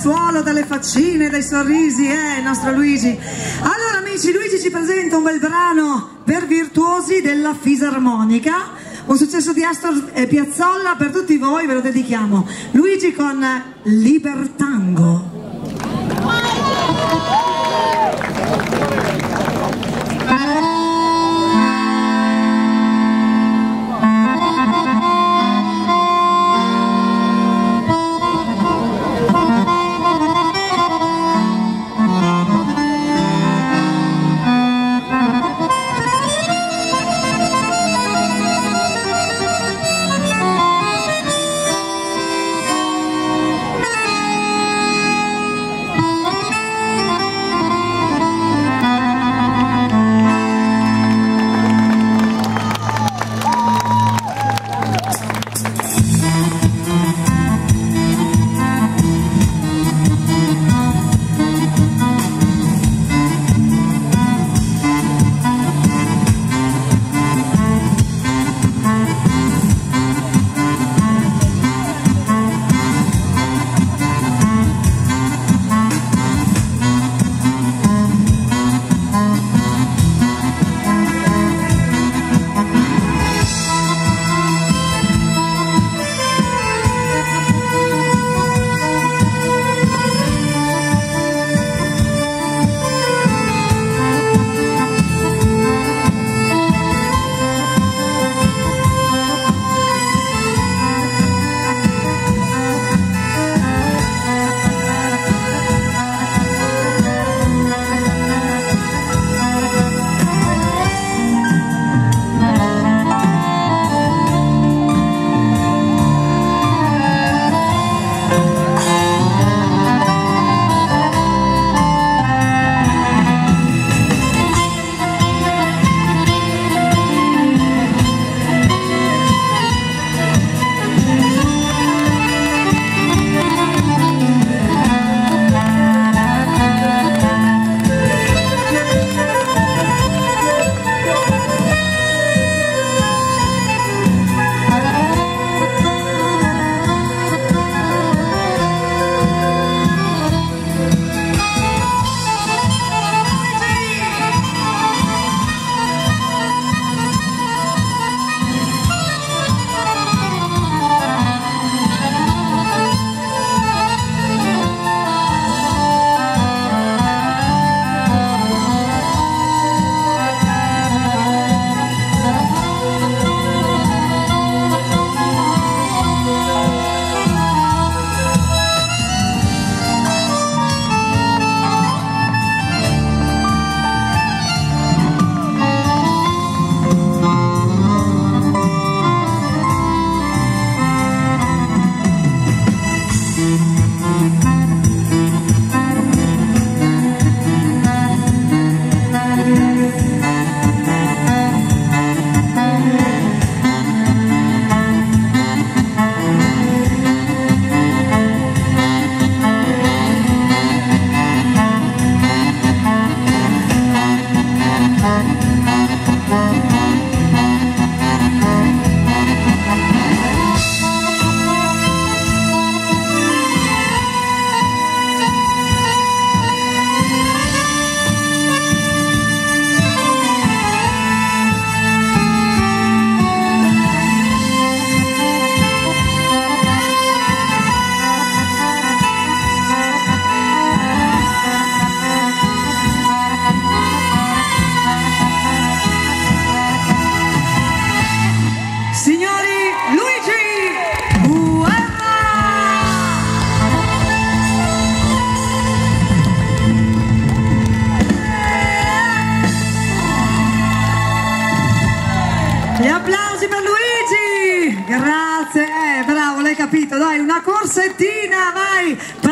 ragazzuolo dalle faccine, dai sorrisi, il nostro Luigi. Allora amici, Luigi ci presenta un bel brano per virtuosi della fisarmonica, un successo di Astor Piazzolla per tutti voi, ve lo dedichiamo. Luigi con Libertango. Gli applausi per Luigi! Grazie, bravo, l'hai capito, dai, una corsettina, vai!